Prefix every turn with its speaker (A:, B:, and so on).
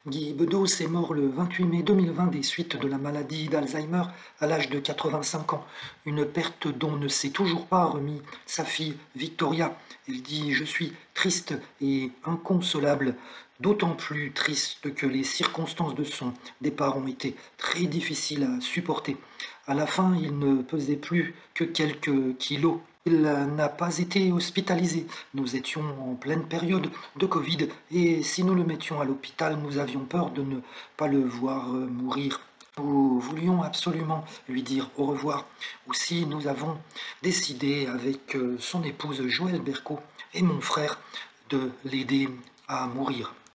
A: Guy Bedos est mort le 28 mai 2020 des suites de la maladie d'Alzheimer à l'âge de 85 ans. Une perte dont ne s'est toujours pas remis sa fille Victoria. Elle dit: Je suis triste et inconsolable, d'autant plus triste que les circonstances de son départ ont été très difficiles à supporter. À la fin, il ne pesait plus que quelques kilos. Il n'a pas été hospitalisé. Nous étions en pleine période de Covid et si nous le mettions à l'hôpital, nous avions peur de ne pas le voir mourir. Nous voulions absolument lui dire au revoir. Aussi, nous avons décidé avec son épouse Joëlle Berco et mon frère de l'aider à mourir.